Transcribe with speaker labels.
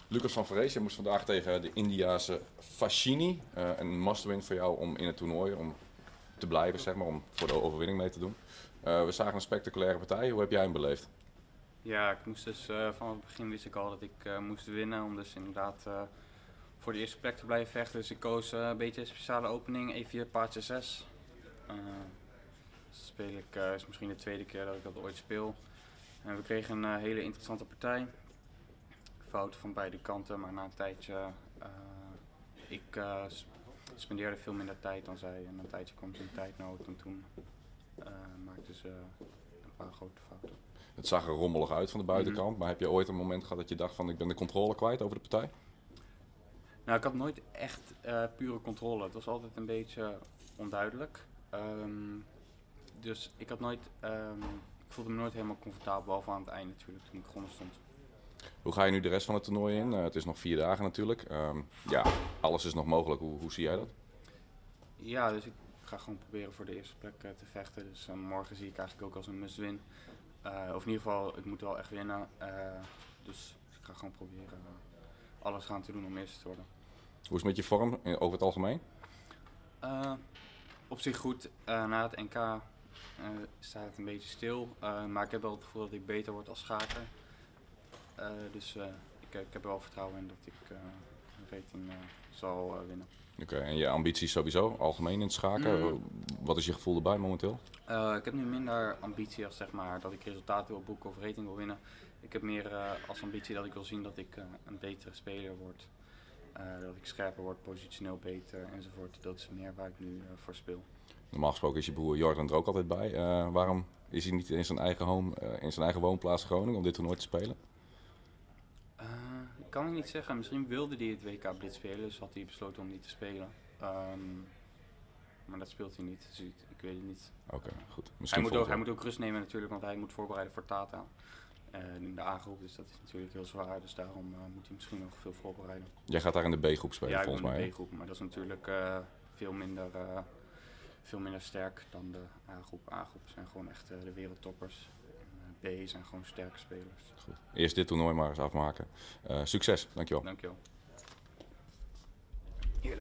Speaker 1: Lucas van Vrees, moest vandaag tegen de Indiase Fashini. Een must-win voor jou om in het toernooi om te blijven, zeg maar, om voor de overwinning mee te doen. We zagen een spectaculaire partij. Hoe heb jij hem beleefd?
Speaker 2: Ja, ik moest dus van het begin wist ik al dat ik moest winnen om dus inderdaad voor de eerste plek te blijven vechten. Dus ik koos een beetje een speciale opening, E4 paardje 6. Dus speel ik, is misschien de tweede keer dat ik dat ooit speel. En we kregen een hele interessante partij. Fouten van beide kanten, maar na een tijdje, ik spendeerde veel minder tijd dan zij. En na een tijdje kwam ze in tijdnood en toen maakten ze een paar grote fouten.
Speaker 1: Het zag er rommelig uit van de buitenkant, maar heb je ooit een moment gehad dat je dacht van ik ben de controle kwijt over de partij?
Speaker 2: Nou, ik had nooit echt pure controle. Het was altijd een beetje onduidelijk. Dus ik had nooit, ik voelde me nooit helemaal comfortabel, behalve aan het eind natuurlijk, toen ik begonnen stond.
Speaker 1: Hoe ga je nu de rest van het toernooi in? Het is nog 4 dagen natuurlijk. Ja, alles is nog mogelijk. Hoe zie jij dat?
Speaker 2: Ja, dus ik ga gewoon proberen voor de eerste plek te vechten. Dus morgen zie ik eigenlijk ook als een must-win. Of in ieder geval, ik moet wel echt winnen. Dus ik ga gewoon proberen alles gaan te doen om eerste te worden.
Speaker 1: Hoe is het met je vorm over het algemeen?
Speaker 2: Op zich goed. Na het NK staat het een beetje stil. Maar ik heb wel het gevoel dat ik beter word als schaker. Dus ik heb er wel vertrouwen in dat ik de rating zal winnen.
Speaker 1: Oké, en je ambities sowieso, algemeen in het schaken? Wat is je gevoel erbij momenteel?
Speaker 2: Ik heb nu minder ambitie als zeg maar, dat ik resultaten wil boeken of rating wil winnen. Ik heb meer als ambitie dat ik wil zien dat ik een betere speler word. Dat ik scherper word, positioneel beter enzovoort. Dat is meer waar ik nu voor speel.
Speaker 1: Normaal gesproken is je broer Jordan er ook altijd bij. Waarom is hij niet in zijn eigen in zijn eigen woonplaats Groningen om dit toernooi te spelen?
Speaker 2: Kan ik niet zeggen. Misschien wilde hij het WK Blitz spelen, dus had hij besloten om niet te spelen. Maar dat speelt hij niet, dus ik weet het niet.
Speaker 1: Oké, goed.
Speaker 2: Hij moet ook rust nemen natuurlijk, want hij moet voorbereiden voor Tata. In de A-groep, dus dat is natuurlijk heel zwaar. Dus daarom moet hij misschien nog veel voorbereiden.
Speaker 1: Jij gaat daar in de B-groep spelen volgens mij.
Speaker 2: Ja, in de B-groep, maar dat is natuurlijk veel minder sterk dan de A-groep. A-groep zijn gewoon echt de wereldtoppers. B zijn gewoon sterke spelers.
Speaker 1: Goed. Eerst dit toernooi maar eens afmaken. Succes, dankjewel.
Speaker 2: Dankjewel.